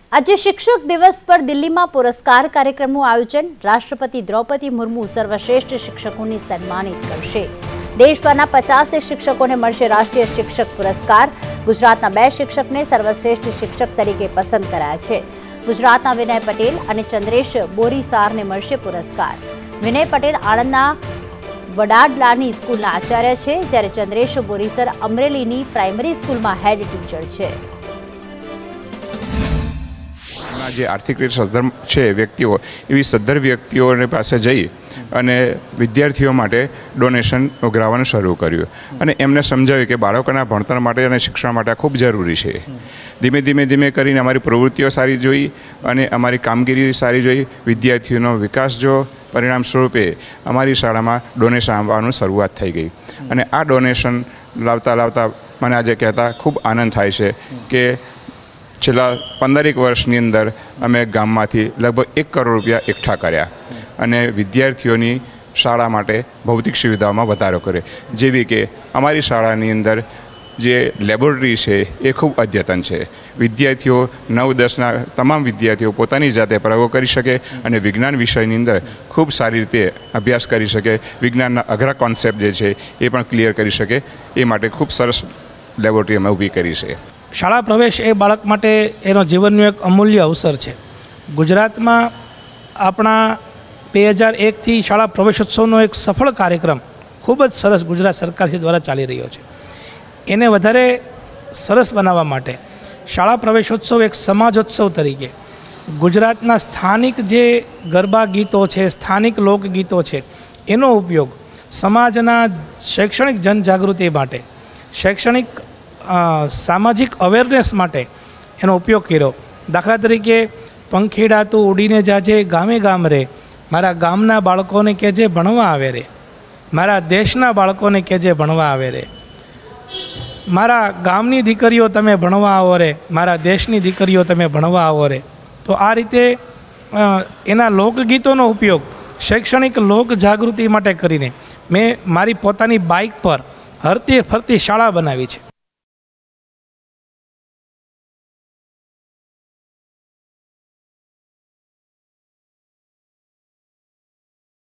આજે શિક્ષક દિવસ પર દિલ્હીમાં પુરસ્કાર કાર્યક્રમનું આયોજન। રાષ્ટ્રપતિ દ્રૌપદી મુર્મુ સર્વશ્રેષ્ઠ શિક્ષકોને સન્માનિત કરશે। દેશભરના 50 શિક્ષકોને મળશે રાષ્ટ્રીય શિક્ષક પુરસ્કાર। ગુજરાતના 2 શિક્ષકને સર્વશ્રેષ્ઠ શિક્ષક તરીકે પસંદ કરાયા છે। ગુજરાતના વિનય પટેલ અને ચંદ્રેશ બોરીસારને મળશે પુરસ્કાર। વિનય પટેલ આણંદના વડાડલાની સ્કૂલના આચાર્ય છે, જ્યારે ચંદ્રેશ બોરીસર અમરેલીની પ્રાઇમરી સ્કૂલમાં હેડ ટીચર છે। જે આર્થિક રીતે સદ્ધર છે વ્યક્તિઓ, એવી સદ્ધર વ્યક્તિઓને પાસે જઈ અને વિદ્યાર્થીઓ માટે ડોનેશન ઉઘરાવવાનું શરૂ કર્યું અને એમને સમજાવ્યું કે બાળકોના ભણતર માટે અને શિક્ષણ માટે ખૂબ જરૂરી છે। ધીમે કરીને અમારી પ્રવૃત્તિઓ સારી જોઈ અને અમારી કામગીરી સારી જોઈ, વિદ્યાર્થીઓનો વિકાસ જો પરિણામ સ્વરૂપે અમારી શાળામાં ડોનેશન આવવાનું શરૂઆત થઈ ગઈ અને આ ડોનેશન લાવતા મને આજે કહેતા ખૂબ આનંદ થાય છે કે છેલ્લા 15 વર્ષની અંદર અમે ગામમાંથી લગભગ 1 કરોડ રૂપિયા એકઠા કર્યા અને વિદ્યાર્થીઓની શાળા માટે ભૌતિક સુવિધાઓમાં વધારો કર્યો, જેવી કે અમારી શાળાની અંદર જે લેબોરેટરી છે એ ખૂબ અદ્યતન છે। વિદ્યાર્થીઓ 9-10ના તમામ વિદ્યાર્થીઓ પોતાની જાતે પ્રયોગો કરી શકે અને વિજ્ઞાન વિષયની અંદર ખૂબ સારી રીતે અભ્યાસ કરી શકે, વિજ્ઞાનના અઘરા કોન્સેપ્ટ જે છે એ પણ ક્લિયર કરી શકે, એ માટે ખૂબ સરસ લેબોરેટરી અમે ઊભી કરી છે। શાળા પ્રવેશ એ બાળક માટે એનો જીવનનો એક અમૂલ્ય અવસર છે। ગુજરાતમાં આપણા 2001થી શાળા પ્રવેશોત્સવનો એક સફળ કાર્યક્રમ ખૂબ જ સરસ ગુજરાત સરકાર દ્વારા ચાલી રહ્યો છે। એને વધારે સરસ બનાવવા માટે શાળા પ્રવેશોત્સવ એક સમાજોત્સવ તરીકે ગુજરાતના સ્થાનિક જે ગરબા ગીતો છે, સ્થાનિક લોકગીતો છે, એનો ઉપયોગ સમાજના શૈક્ષણિક જનજાગૃતિ માટે, શૈક્ષણિક સામાજિક અવેરનેસ માટે એનો ઉપયોગ કર્યો। દાખલા તરીકે પંખીડા તું ઉડીને જાજે ગામે ગામ રે, મારા ગામના બાળકોને કહેજે ભણવા આવે રે, મારા દેશના બાળકોને કહેજે ભણવા આવે રે, મારા ગામની દીકરીઓ તમે ભણવા આવો રે, મારા દેશની દીકરીઓ તમે ભણવા આવો રે। તો આ રીતે એના લોકગીતોનો ઉપયોગ શૈક્ષણિક લોક જાગૃતિ માટે કરીને મેં મારી પોતાની બાઇક પર હરતી ફરતી શાળા બનાવી છે।